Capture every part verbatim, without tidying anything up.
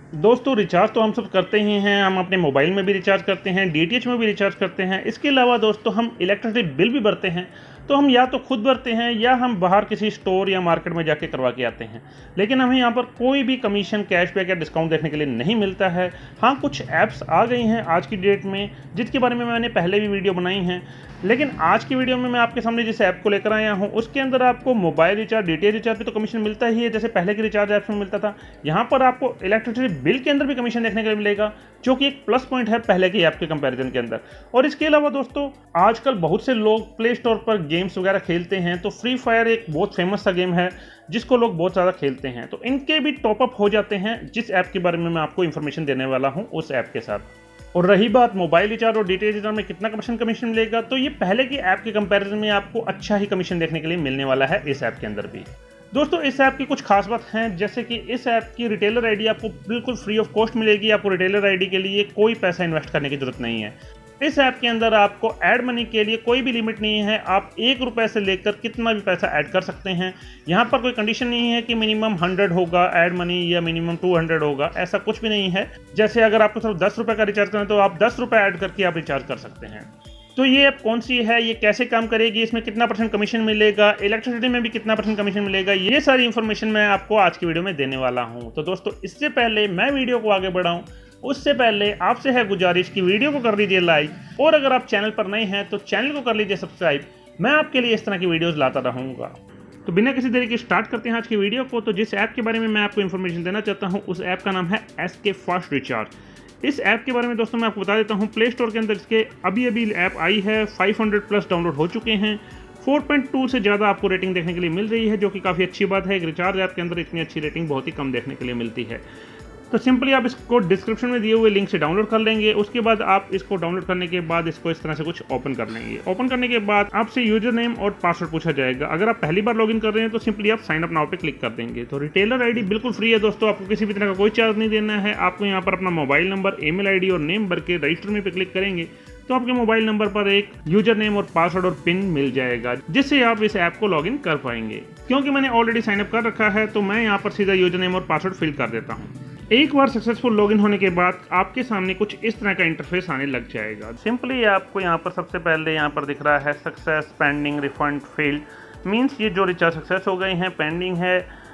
दोस्तों रिचार्ज तो हम सब करते ही हैं, हम अपने मोबाइल में भी रिचार्ज करते हैं, डीटीएच में भी रिचार्ज करते हैं। इसके अलावा दोस्तों हम इलेक्ट्रिसिटी बिल भी भरते हैं, तो हम या तो खुद भरते हैं या हम बाहर किसी स्टोर या मार्केट में जाके करवा के आते हैं। लेकिन हमें यहाँ पर कोई भी कमीशन, कैशबैक या डिस्काउंट देखने के लिए नहीं मिलता है। हाँ, कुछ ऐप्स आ गई हैं आज की डेट में जिसके बारे में मैंने पहले भी वीडियो बनाई हैं, लेकिन आज की वीडियो में मैं आपके सामने जिस ऐप को लेकर आया हूँ उसके अंदर आपको मोबाइल रिचार्ज, डीटीएच रिचार्ज पे तो कमीशन मिलता ही है, जैसे पहले के रिचार्ज ऐप्स में मिलता था। यहाँ पर आपको इलेक्ट्रिसिटी बिल के अंदर भी कमीशन देखने के लिए मिलेगा, जो कि एक प्लस पॉइंट है पहले के ऐप के कंपैरिजन के अंदर। और इसके अलावा दोस्तों आजकल बहुत से लोग प्ले स्टोर पर गेम्स वगैरह खेलते हैं, तो फ्री फायर एक बहुत फेमस सा गेम है जिसको लोग बहुत ज़्यादा खेलते हैं, तो इनके भी टॉपअप हो जाते हैं जिस ऐप के बारे में मैं आपको इन्फॉर्मेशन देने वाला हूँ उस ऐप के साथ। और रही बात मोबाइल रिचार्ज और डीटीएच रिचार्ज में कितना कमीशन कमीशन मिलेगा, तो ये पहले की ऐप के कंपैरिजन में आपको अच्छा ही कमीशन देखने के लिए मिलने वाला है इस ऐप के अंदर भी। दोस्तों इस ऐप की कुछ खास बात हैं, जैसे कि इस ऐप की रिटेलर आईडी आपको बिल्कुल फ्री ऑफ कॉस्ट मिलेगी। आपको रिटेलर आईडी के लिए कोई पैसा इन्वेस्ट करने की जरूरत नहीं है। इस ऐप के अंदर आपको ऐड मनी के लिए कोई भी लिमिट नहीं है, आप एक रुपए से लेकर कितना भी पैसा ऐड कर सकते हैं। यहाँ पर कोई कंडीशन नहीं है कि मिनिमम हंड्रेड होगा ऐड मनी या मिनिमम टू हंड्रेड होगा, ऐसा कुछ भी नहीं है। जैसे अगर आपको सिर्फ दस रुपये का रिचार्ज करना है तो आप दस रुपये ऐड करके आप रिचार्ज कर सकते हैं। तो ये ऐप कौन सी है, ये कैसे काम करेगी, इसमें कितना परसेंट कमीशन मिलेगा, इलेक्ट्रिसिटी में भी कितना परसेंट कमीशन मिलेगा, ये सारी इन्फॉर्मेशन मैं आपको आज की वीडियो में देने वाला हूँ। तो दोस्तों इससे पहले मैं वीडियो को आगे बढ़ाऊँ उससे पहले आपसे है गुजारिश कि वीडियो को कर लीजिए लाइक, और अगर आप चैनल पर नए हैं तो चैनल को कर लीजिए सब्सक्राइब। मैं आपके लिए इस तरह की वीडियोस लाता रहूँगा। तो बिना किसी देरी के स्टार्ट करते हैं आज की वीडियो को। तो जिस ऐप के बारे में मैं आपको इन्फॉर्मेशन देना चाहता हूँ उस ऐप का नाम है एस के फास्ट रिचार्ज। इस ऐप के बारे में दोस्तों मैं आपको बता देता हूँ, प्ले स्टोर के अंदर इसके अभी अभी ऐप आई है, पाँच सौ प्लस डाउनलोड हो चुके हैं, चार पॉइंट दो से ज़्यादा आपको रेटिंग देखने के लिए मिल रही है, जो कि काफ़ी अच्छी बात है। एक रिचार्ज ऐप के अंदर इतनी अच्छी रेटिंग बहुत ही कम देखने के लिए मिलती है। तो सिंपली आप इसको डिस्क्रिप्शन में दिए हुए लिंक से डाउनलोड कर लेंगे। उसके बाद आप इसको डाउनलोड करने के बाद इसको इस तरह से कुछ ओपन कर लेंगे। ओपन करने के बाद आपसे यूजर नेम और पासवर्ड पूछा जाएगा। अगर आप पहली बार लॉगिन कर रहे हैं तो सिंपली आप साइन अप नाउ पे क्लिक कर देंगे। तो रिटेलर आईडी बिल्कुल फ्री है दोस्तों, आपको किसी भी तरह का कोई चार्ज नहीं देना है। आपको यहाँ पर अपना मोबाइल नंबर, ईमेल आईडी और नेम भर के रजिस्टर में पे क्लिक करेंगे तो आपके मोबाइल नंबर पर एक यूजर नेम और पासवर्ड और पिन मिल जाएगा, जिससे आप इस ऐप को लॉगिन कर पाएंगे। क्योंकि मैंने ऑलरेडी साइन अप कर रखा है तो मैं यहाँ पर सीधा यूजर नेम और पासवर्ड फिल कर देता हूँ। एक बार सक्सेसफुल लॉगिन होने के बाद आपके सामने कुछ इस तरह का इंटरफेस आने लग जाएगा। सिंपली आपको यहाँ पर सबसे पहले यहाँ पर दिख रहा है success, pending, refund, failed. Means ये जो रिचार्ज सक्सेस हो गए हैं, पेंडिंग है,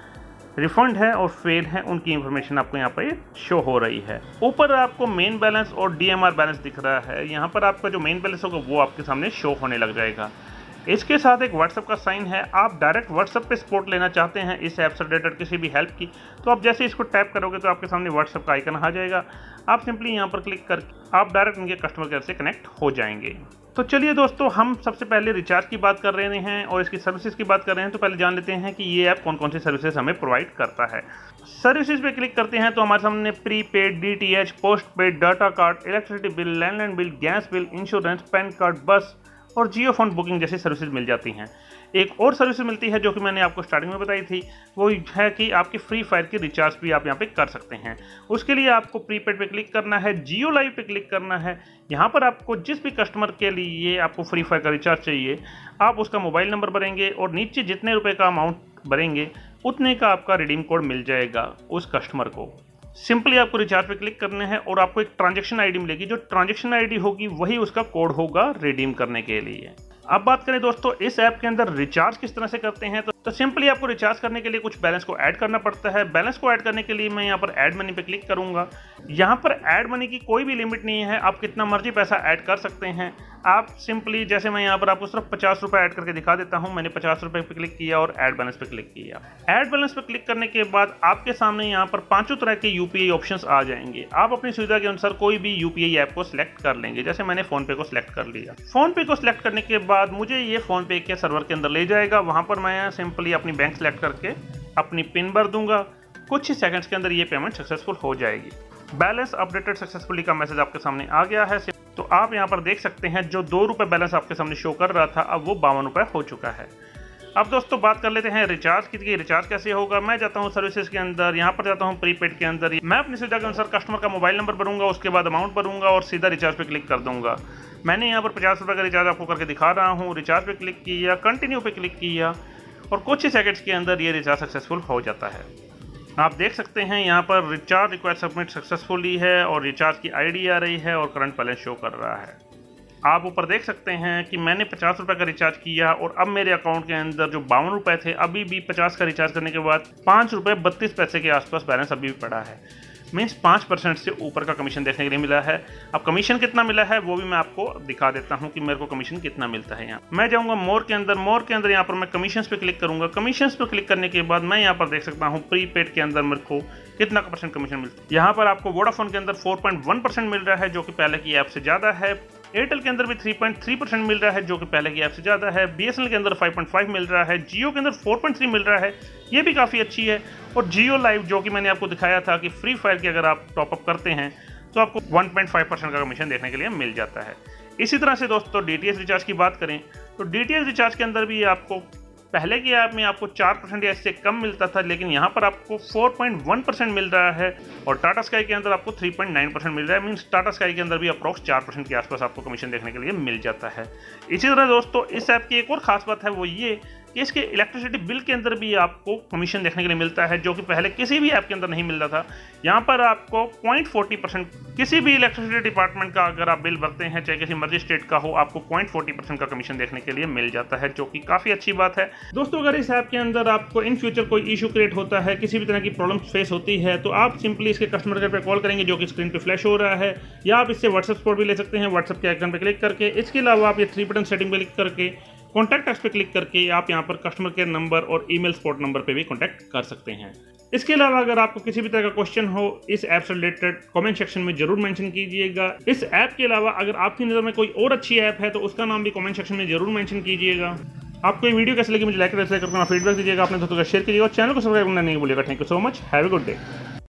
रिफंड है और फेल है, उनकी इंफॉर्मेशन आपको यहाँ पर शो हो रही है। ऊपर आपको मेन बैलेंस और डीएमआर बैलेंस दिख रहा है। यहाँ पर आपका जो मेन बैलेंस होगा वो आपके सामने शो होने लग जाएगा। इसके साथ एक व्हाट्सएप का साइन है। आप डायरेक्ट व्हाट्सएप पे सपोर्ट लेना चाहते हैं इस ऐप से रिलेटेड किसी भी हेल्प की, तो आप जैसे इसको टैप करोगे तो आपके सामने व्हाट्सएप का आइकन आ जाएगा। आप सिंपली यहाँ पर क्लिक करके आप डायरेक्ट उनके कस्टमर केयर से कनेक्ट हो जाएंगे। तो चलिए दोस्तों, हम सबसे पहले रिचार्ज की बात कर रहे हैं और इसकी सर्विसेज की बात कर रहे हैं। तो पहले जान लेते हैं कि ये ऐप कौन कौन सी सर्विसेज हमें प्रोवाइड करता है। सर्विसेज पे क्लिक करते हैं तो हमारे सामने prepaid, DTH, postpaid, data card, electricity bill, landline bill, gas bill, insurance, PAN card, bus और जियो फोन बुकिंग जैसी सर्विसेज मिल जाती हैं। एक और सर्विस मिलती है जो कि मैंने आपको स्टार्टिंग में बताई थी, वो है कि आपकी फ्री फायर की रिचार्ज भी आप यहाँ पे कर सकते हैं। उसके लिए आपको प्रीपेड पे क्लिक करना है, जियो लाइव पे क्लिक करना है। यहाँ पर आपको जिस भी कस्टमर के लिए आपको फ्री फायर का रिचार्ज चाहिए, आप उसका मोबाइल नंबर भरेंगे और नीचे जितने रुपये का अमाउंट भरेंगे उतने का आपका रिडीम कोड मिल जाएगा उस कस्टमर को। सिंपली आपको रिचार्ज पे क्लिक करना है और आपको एक ट्रांजैक्शन आईडी मिलेगी। जो ट्रांजैक्शन आईडी होगी वही उसका कोड होगा रिडीम करने के लिए। अब बात करें दोस्तों इस ऐप के अंदर रिचार्ज किस तरह से करते हैं, तो, तो सिंपली आपको रिचार्ज करने के लिए कुछ बैलेंस को ऐड करना पड़ता है। बैलेंस को ऐड करने के लिए मैं यहाँ पर ऐड मनी पे क्लिक करूंगा। यहाँ पर ऐड मनी की कोई भी लिमिट नहीं है, आप कितना मर्जी पैसा ऐड कर सकते हैं। आप सिंपली, जैसे मैं यहाँ पर आपको सिर्फ पचास रुपये ऐड करके दिखा देता हूँ। मैंने पचास रुपये पे क्लिक किया और ऐड बैलेंस पे क्लिक किया। ऐड बैलेंस पे क्लिक करने के बाद आपके सामने यहाँ पर पांचों तरह के यूपीआई ऑप्शंस आ जाएंगे। आप अपनी सुविधा के अनुसार कोई भी यूपीआई ऐप को सिलेक्ट कर लेंगे। जैसे मैंने फोन पे को सिलेक्ट कर लिया। फोन पे को सिलेक्ट करने के बाद मुझे ये फोन पे के सर्वर के अंदर ले जाएगा। वहाँ पर मैं सिंपली अपनी बैंक सेलेक्ट करके अपनी पिन भर दूंगा। कुछ ही सेकंड्स के अंदर ये पेमेंट सक्सेसफुल हो जाएगी। बैलेंस अपडेटेड सक्सेसफुली का मैसेज आपके सामने आ गया है। तो आप यहाँ पर देख सकते हैं जो दो रुपये बैलेंस आपके सामने शो कर रहा था, अब वो बावन रुपये हो चुका है। अब दोस्तों बात कर लेते हैं रिचार्ज की। कि रिचार्ज कैसे होगा। मैं जाता हूँ सर्विसेज के अंदर, यहाँ पर जाता हूँ प्रीपेड के अंदर। मैं अपनी सुविधा के अनुसार कस्टमर का मोबाइल नंबर भरूंगा, उसके बाद अमाउंट भरूंगा और सीधा रिचार्ज पे क्लिक कर दूंगा। मैंने यहाँ पर पचास रुपये का रिचार्ज आपको करके दिखा रहा हूँ। रिचार्ज पे क्लिक किया, कंटिन्यू पे क्लिक किया और कुछ ही सेकंड्स के अंदर ये रिचार्ज सक्सेसफुल हो जाता है। आप देख सकते हैं यहाँ पर रिचार्ज रिक्वायर्ड सबमिट सक्सेसफुली है और रिचार्ज की आईडी आ रही है और करंट बैलेंस शो कर रहा है। आप ऊपर देख सकते हैं कि मैंने पचास रुपये का रिचार्ज किया और अब मेरे अकाउंट के अंदर जो बावन रुपये थे अभी भी पचास का रिचार्ज करने के बाद पाँच रुपये बत्तीस पैसे के आसपास बैलेंस अभी भी पड़ा है। मीन्स पाँच परसेंट से ऊपर का कमीशन देखने के लिए मिला है। अब कमीशन कितना मिला है वो भी मैं आपको दिखा देता हूं कि मेरे को कमीशन कितना मिलता है। यहाँ मैं जाऊंगा मोर के अंदर, मोर के अंदर यहाँ पर मैं कमीशंस पे क्लिक करूंगा। कमीशंस पे क्लिक करने के बाद मैं यहाँ पर देख सकता हूँ प्रीपेड के अंदर मेरे को कितना परसेंट कमीशन मिलता है। यहाँ पर आपको वोडाफोन के अंदर फोर पॉइंट वन परसेंट मिल रहा है जो कि पहले की ऐप से ज़्यादा है। एयरटेल के अंदर भी थ्री पॉइंट थ्री परसेंट मिल रहा है जो कि पहले की ऐप से ज़्यादा है। बीएसएनएल के अंदर फाइव पॉइंट फाइव मिल रहा है। जियो के अंदर फोर पॉइंट थ्री मिल रहा है, ये भी काफ़ी अच्छी है। और जियो लाइव जो कि मैंने आपको दिखाया था कि फ्री फायर की अगर आप टॉपअप करते हैं तो आपको वन पॉइंट फाइव परसेंट का कमीशन देखने के लिए मिल जाता है। इसी तरह से दोस्तों डीटीएच रिचार्ज की बात करें तो डीटीएच रिचार्ज के अंदर भी आपको पहले की ऐप में आपको चार परसेंट या इससे कम मिलता था, लेकिन यहाँ पर आपको फोर पॉइंट वन परसेंट मिल रहा है। और टाटा स्काई के अंदर आपको थ्री पॉइंट नाइन परसेंट मिल रहा है। मीन्स टाटा स्काई के अंदर भी अप्रॉक्स चार परसेंट के आसपास आपको कमीशन देखने के लिए मिल जाता है। इसी तरह दोस्तों इस ऐप की एक और खास बात है वो ये कि इसके इलेक्ट्रिसिटी बिल के अंदर भी आपको कमीशन देखने के लिए मिलता है जो कि पहले किसी भी ऐप के अंदर नहीं मिल रहा था। यहाँ पर आपको पॉइंट फोर्टी परसेंट किसी भी इलेक्ट्रिसिटी डिपार्टमेंट का अगर आप बिल भरते हैं, चाहे किसी मर्जी स्टेट का हो, आपको पॉइंट फोर्टी परसेंट का कमीशन देखने के लिए मिल जाता है जो कि काफ़ी अच्छी बात है। दोस्तों अगर इस ऐप के अंदर आपको इन फ्यूचर कोई इशू क्रिएट होता है, किसी भी तरह की प्रॉब्लम फेस होती है, तो आप सिंपली इसके कस्टमर केयर पर कॉल करेंगे जो कि स्क्रीन पर फ्लैश हो रहा है, या आप इससे व्हाट्सएप सपोर्ट भी ले सकते हैं व्हाट्सएप के आइकन पर क्लिक करके। इसके अलावा आप ये थ्री बटन सेटिंग पर क्लिक करके कॉन्टैक्ट अस पे क्लिक करके आप यहाँ पर कस्टमर केयर नंबर और ईमेल सपोर्ट नंबर पे भी कॉन्टैक्ट कर सकते हैं। इसके अलावा अगर आपको किसी भी तरह का क्वेश्चन हो इस ऐप से रिलेटेड कमेंट सेक्शन में जरूर मेंशन कीजिएगा। इस ऐप के अलावा अगर आपकी नज़र में कोई और अच्छी ऐप है तो उसका नाम भी कमेंट सेक्शन में जरूर मेंशन कीजिएगा। आपको ये वीडियो कैसे लगी मुझे लाइक करके अपना फीडबैक दीजिएगा, अपने दोस्तों का शेयर कीजिएगा और चैनल को सब्सक्राइब करना नहीं भूलिएगा। Thank you so much, have a good day.